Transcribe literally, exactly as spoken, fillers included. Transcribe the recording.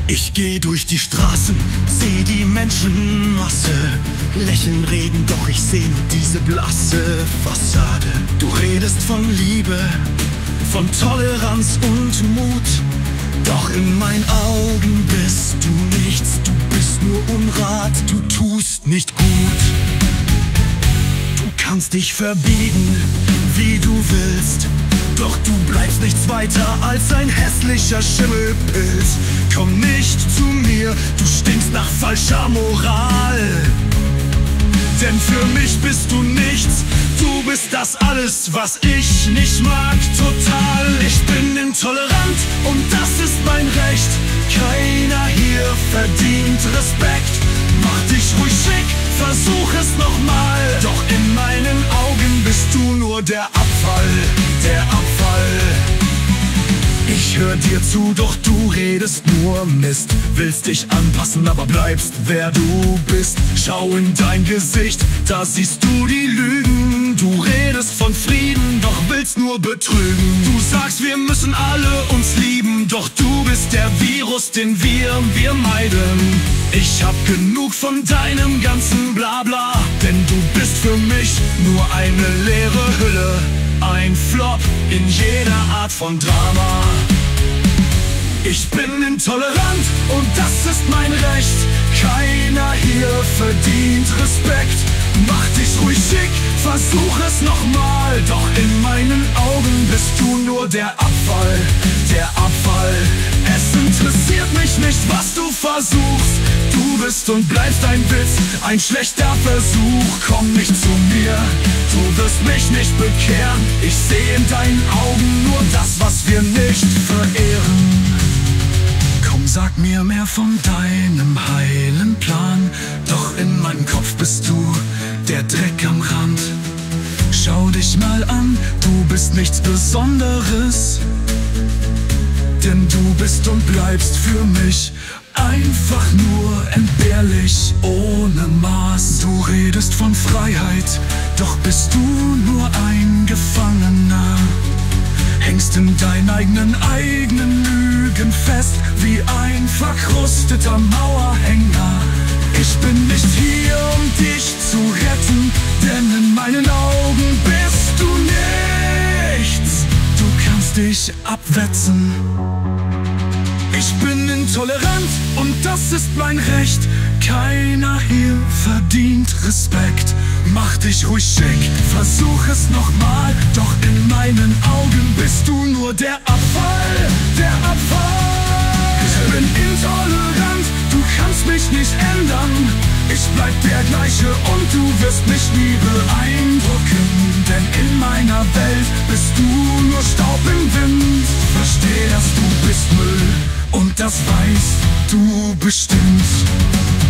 Ich geh durch die Straßen, seh die Menschenmasse. Lächeln, reden, doch ich seh nur diese blasse Fassade. Du redest von Liebe, von Toleranz und Mut. Doch in meinen Augen bist du nichts, du bist nur Unrat, du tust nicht gut. Du kannst dich verbiegen, wie du willst, doch du bleibst nichts weiter als ein hässlicher Schimmelpilz. Komm nicht zu mir, du stinkst nach falscher Moral. Denn für mich bist du nichts, du bist das alles, was ich nicht mag, total. Ich bin intolerant und das ist mein Recht. Keiner hier verdient Respekt. Mach dich ruhig schick, versuch es nochmal. Doch in meinen Augen bist du nur der Abfall, der Abfall. Ich hör dir zu, doch du redest nur Mist. Willst dich anpassen, aber bleibst, wer du bist. Schau in dein Gesicht, da siehst du die Lügen. Du redest von Frieden, doch willst nur betrügen. Du sagst, wir müssen alle uns lieben, doch du bist der Virus, den wir, wir meiden. Ich hab genug von deinem ganzen Blabla, denn du bist für mich nur eine leere Hülle. Ein Flop in jeder Art von Drama. Ich bin intolerant und das ist mein Recht. Keiner hier verdient Respekt. Mach dich ruhig schick, versuch es nochmal. Doch in meinen Augen bist du nur der Abfall, der Abfall. Es interessiert mich nicht, was du versuchst. Du bist und bleibst ein Witz, ein schlechter Versuch. Komm nicht zu mir, du wirst mich nicht bekehren. Ich seh in deinen Augen nur das, was wir nicht verehren. Komm, sag mir mehr von deinem heilen Plan. Doch in meinem Kopf bist du der Dreck am Rand. Schau dich mal an, du bist nichts Besonderes. Denn du bist und bleibst für mich einfach nur entbehrlich, ohne Maß. Du redest von Freiheit, doch bist du nur ein Gefangener. Hängst in deinen eigenen, eigenen Lügen fest, wie ein verkrusteter Mauerhänger. Ich bin nicht hier, um dich zu retten, denn in meinen Augen bist du nichts. Du kannst dich abwetzen. Ich bin intolerant und das ist mein Recht. Keiner hier verdient Respekt. Mach dich ruhig schick, versuch es nochmal. Doch in meinen Augen bist du nur der Abfall, der Abfall. Ich bin intolerant, du kannst mich nicht ändern. Ich bleib der gleiche und du wirst mich nie beeindrucken. Denn in meiner Welt bist du nur Staub im Wind. Versteh, dass du bist Müll und das weißt du bestimmt.